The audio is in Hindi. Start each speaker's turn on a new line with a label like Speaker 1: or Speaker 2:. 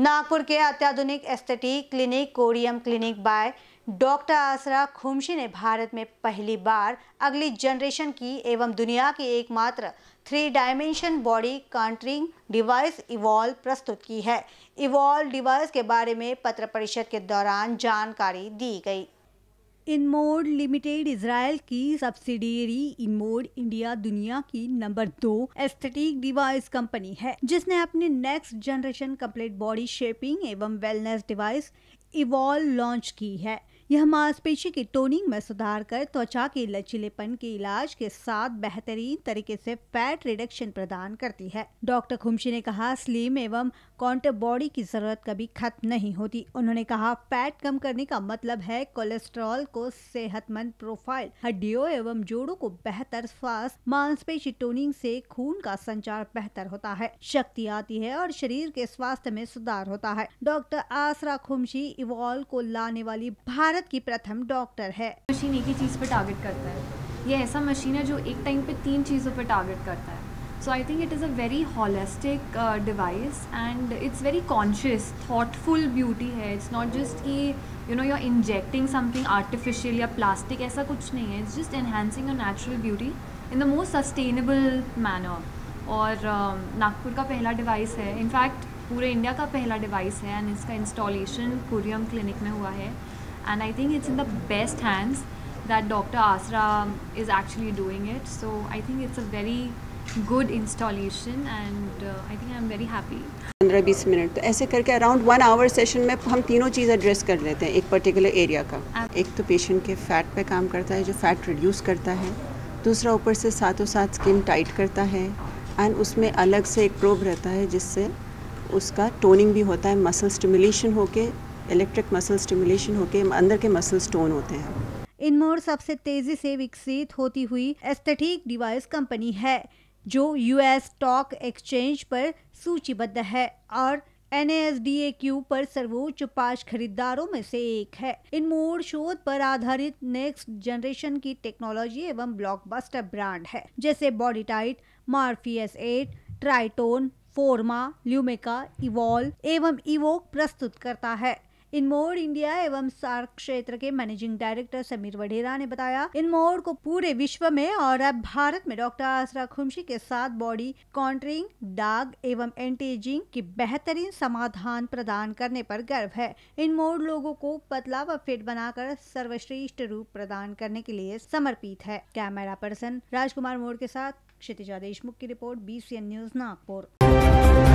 Speaker 1: नागपुर के अत्याधुनिक aesthetic clinic Corium clinic by doctor Aasra Khumshi ने भारत में पहली बार अगली जनरेशन की एवं दुनिया की एकमात्र 3 dimension body contouring device Evolve प्रस्तुत की है। इवॉल्व डिवाइस के बारे में पत्र परिषद के दौरान जानकारी दी गई। इनमोड लिमिटेड इजराइल की सब्सिडियरी इनमोड इंडिया दुनिया की नंबर 2 एस्थेटिक डिवाइस कंपनी है, जिसने अपनी next generation complete body shaping एवं वेलनेस डिवाइस इवॉल्व लॉन्च की है। यह मांसपेशी की टोनिंग में सुधार कर त्वचा के लचीलेपन के इलाज के साथ बेहतरीन तरीके से फैट रिडक्शन प्रदान करती है। डॉक्टर खुमशी ने कहा, स्लिम एवं कॉन्टूर बॉडी की जरूरत कभी खत्म नहीं होती। उन्होंने कहा, फैट कम करने का मतलब है कोलेस्ट्रॉल को सेहतमंद प्रोफाइल, हड्डियों एवं जोड़ों को बेहतर स्वास्थ्य, मांसपेशी टोनिंग से खून का संचार बेहतर होता है, शक्ति आती है और शरीर के स्वास्थ्य में सुधार होता है। डॉक्टर आसरा खुमशी इवॉल्व को लाने वाली भारत की प्रथम डॉक्टर है।
Speaker 2: मशीन एक ही चीज़ पर टारगेट करता है। ये ऐसा मशीन है जो एक टाइम पे 3 चीज़ों पर टारगेट करता है। So I think it is a very holistic device and it's very conscious thoughtful beauty है। इट्स नॉट जस्ट कि you know you are injecting something artificial या प्लास्टिक, ऐसा कुछ नहीं है। It's just enhancing a natural beauty in the most sustainable manner. और नागपुर का पहला डिवाइस है, इनफैक्ट पूरे इंडिया का पहला डिवाइस है एंड इसका इंस्टॉलेशन कोरियम क्लिनिक में हुआ है। And I think it's in the best hands that Dr. Asra is actually doing it. So I think it's a very good installation and I think I'm very happy.
Speaker 3: 15-20 minute तो ऐसे करके अराउंड 1 आवर सेशन में हम तीनों चीज़ एड्रेस कर लेते हैं एक पर्टिकुलर एरिया का। एक तो पेशेंट के फैट पे काम करता है जो फैट रिड्यूस करता है, दूसरा ऊपर से साथों साथ स्किन टाइट करता है एंड उसमें अलग से एक प्रोब रहता है जिससे उसका टोनिंग भी होता है, मसल स्टिमुलेशन होके, इलेक्ट्रिक मसल स्टिमुलेशन होके अंदर के मसल्स टोन होते हैं।
Speaker 1: इनमोड सबसे तेजी से विकसित होती हुई एस्थेटिक डिवाइस कंपनी है जो यूएस स्टॉक एक्सचेंज पर सूचीबद्ध है और NASDAQ पर सर्वोच्च 5 खरीदारों में से एक है। इनमोड शोध पर आधारित नेक्स्ट जनरेशन की टेक्नोलॉजी एवं ब्लॉकबस्टर ब्रांड है, जैसे BodyTite, Morpheus 8, Triton, Forma, Lumecca, Evolve एवं इवोक प्रस्तुत करता है। इनमोड इंडिया एवं सार्क क्षेत्र के मैनेजिंग डायरेक्टर समीर वढेरा ने बताया, इनमोड को पूरे विश्व में और अब भारत में डॉक्टर आसरा खुमशी के साथ बॉडी कॉन्टूरिंग, दाग एवं एंटी-एजिंग की बेहतरीन समाधान प्रदान करने पर गर्व है। इनमोड लोगों को पतला व फिट बनाकर सर्वश्रेष्ठ रूप प्रदान करने के लिए समर्पित है। कैमरा पर्सन राजकुमार मोड़ के साथ क्षितिजा देशमुख की रिपोर्ट, BCN न्यूज नागपुर।